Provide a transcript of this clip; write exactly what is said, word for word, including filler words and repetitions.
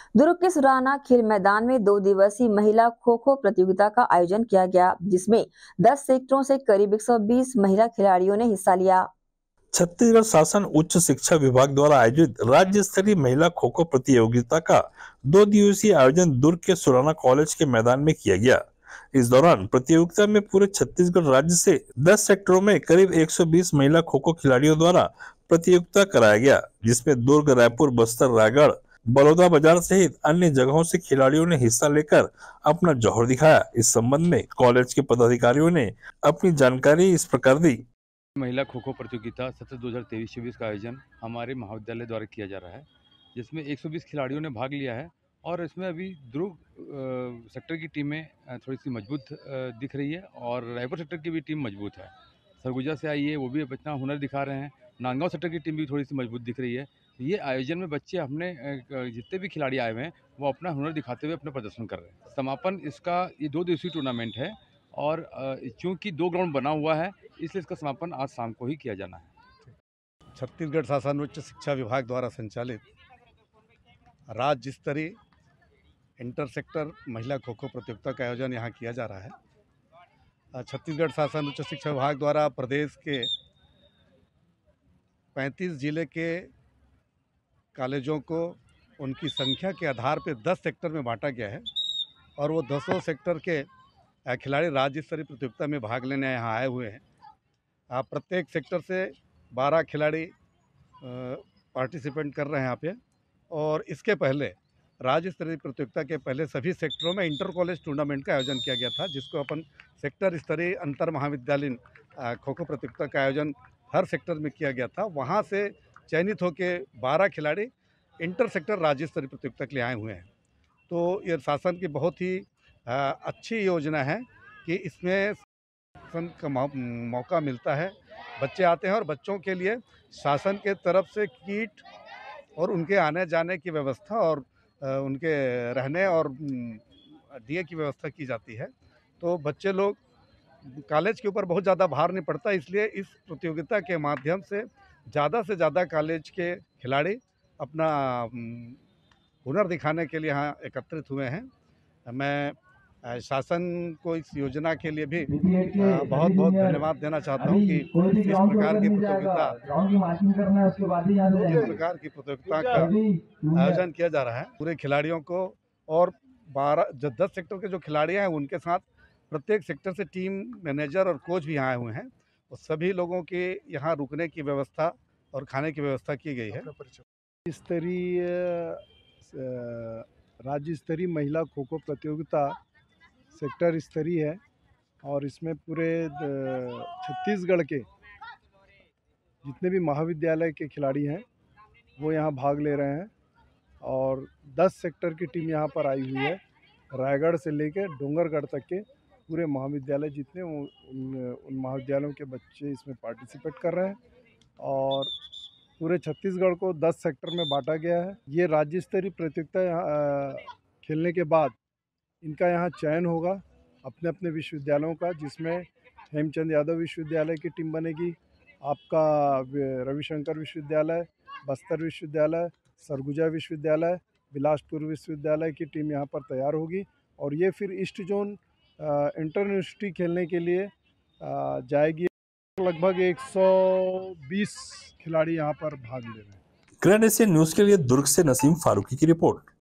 दुर्ग के सुराना खेल मैदान में दो दिवसीय महिला खो खो प्रतियोगिता का आयोजन किया गया, जिसमें दस सेक्टरों से करीब एक सौ बीस महिला खिलाड़ियों ने हिस्सा लिया। छत्तीसगढ़ शासन उच्च शिक्षा विभाग द्वारा आयोजित राज्य स्तरीय महिला खो खो प्रतियोगिता का दो दिवसीय आयोजन दुर्ग के सुराना कॉलेज के मैदान में किया गया। इस दौरान प्रतियोगिता में पूरे छत्तीसगढ़ राज्य से दस सेक्टरों में करीब एक सौ बीस महिला खो खो खिलाड़ियों द्वारा प्रतियोगिता कराया गया, जिसमें दुर्ग, रायपुर, बस्तर, रायगढ़, बलौदाबाजार सहित अन्य जगहों से खिलाड़ियों ने हिस्सा लेकर अपना जौहर दिखाया। इस संबंध में कॉलेज के पदाधिकारियों ने अपनी जानकारी इस प्रकार दी। महिला खो खो प्रतियोगिता सत्र दो हज़ार तेईस चौबीस का आयोजन हमारे महाविद्यालय द्वारा किया जा रहा है, जिसमें एक सौ बीस खिलाड़ियों ने भाग लिया है और इसमें अभी दुर्ग सेक्टर की टीमें थोड़ी सी मजबूत दिख रही है और रायपुर सेक्टर की भी टीम मजबूत है। सरगुजा से आई है, वो भी अपना हुनर दिखा रहे हैं। नांदगांव सेक्टर की टीम भी थोड़ी सी मजबूत दिख रही है। ये आयोजन में बच्चे अपने जितने भी खिलाड़ी आए हुए हैं वो अपना हुनर दिखाते हुए अपना प्रदर्शन कर रहे हैं। समापन इसका ये दो दिवसीय टूर्नामेंट है और चूंकि दो ग्राउंड बना हुआ है, इसलिए इसका समापन आज शाम को ही किया जाना है। छत्तीसगढ़ शासन उच्च शिक्षा विभाग द्वारा संचालित राज्य स्तरीय इंटर सेक्टर महिला खो खो प्रतियोगिता का आयोजन यहाँ किया जा रहा है। छत्तीसगढ़ शासन उच्च शिक्षा विभाग द्वारा प्रदेश के पैंतीस जिले के कॉलेजों को उनकी संख्या के आधार पर दस सेक्टर में बांटा गया है और वो दसों सेक्टर के खिलाड़ी राज्य स्तरीय प्रतियोगिता में भाग लेने यहाँ आए हुए हैं। प्रत्येक सेक्टर से बारह खिलाड़ी पार्टिसिपेंट कर रहे हैं यहाँ पे। और इसके पहले राज्य स्तरीय प्रतियोगिता के पहले सभी सेक्टरों में इंटर कॉलेज टूर्नामेंट का आयोजन किया गया था, जिसको अपन सेक्टर स्तरीय अंतर महाविद्यालयीन खो खो प्रतियोगिता का आयोजन हर सेक्टर में किया गया था। वहाँ से चयनित होकर बारह खिलाड़ी इंटर सेक्टर राज्य स्तरीय प्रतियोगिता के लिए आए हुए हैं। तो ये शासन की बहुत ही अच्छी योजना है कि इसमें का मौका मिलता है, बच्चे आते हैं और बच्चों के लिए शासन के तरफ से किट और उनके आने जाने की व्यवस्था और उनके रहने और डीए की व्यवस्था की जाती है। तो बच्चे लोग कॉलेज के ऊपर बहुत ज़्यादा भार नहीं पड़ता, इसलिए इस प्रतियोगिता के माध्यम से ज़्यादा से ज़्यादा कॉलेज के खिलाड़ी अपना हुनर दिखाने के लिए यहाँ एकत्रित हुए हैं। मैं शासन को इस योजना के लिए भी बहुत बहुत धन्यवाद देना चाहता हूँ कि इस प्रकार की प्रतियोगिता इस प्रकार की प्रतियोगिता का आयोजन किया जा रहा है। पूरे खिलाड़ियों को और बारह जो दस सेक्टर के जो खिलाड़ी हैं उनके साथ प्रत्येक सेक्टर से टीम मैनेजर और कोच भी आए हुए हैं और सभी लोगों के यहाँ रुकने की व्यवस्था और खाने की व्यवस्था की गई है। स्तरीय राज्य स्तरीय महिला खो खो प्रतियोगिता सेक्टर स्तरीय है और इसमें पूरे छत्तीसगढ़ के जितने भी महाविद्यालय के खिलाड़ी हैं वो यहाँ भाग ले रहे हैं और दस सेक्टर की टीम यहाँ पर आई हुई है। रायगढ़ से लेकर डोंगरगढ़ तक के पूरे महाविद्यालय जितने उन, उन महाविद्यालयों के बच्चे इसमें पार्टिसिपेट कर रहे हैं और पूरे छत्तीसगढ़ को दस सेक्टर में बांटा गया है। ये राज्य स्तरीय प्रतियोगिता खेलने के बाद इनका यहाँ चयन होगा अपने अपने विश्वविद्यालयों का, जिसमें हेमचंद यादव विश्वविद्यालय की टीम बनेगी, आपका रविशंकर विश्वविद्यालय, बस्तर विश्वविद्यालय, सरगुजा विश्वविद्यालय, बिलासपुर विश्वविद्यालय की टीम यहाँ पर तैयार होगी और ये फिर ईस्ट जोन इंटर यूनिवर्सिटी खेलने के लिए जाएगी। लगभग एक सौ बीस खिलाड़ी यहाँ पर भाग ले रहे हैं। ग्रैंड एशिया न्यूज़ के लिए दुर्ग से नसीम फारूकी की रिपोर्ट।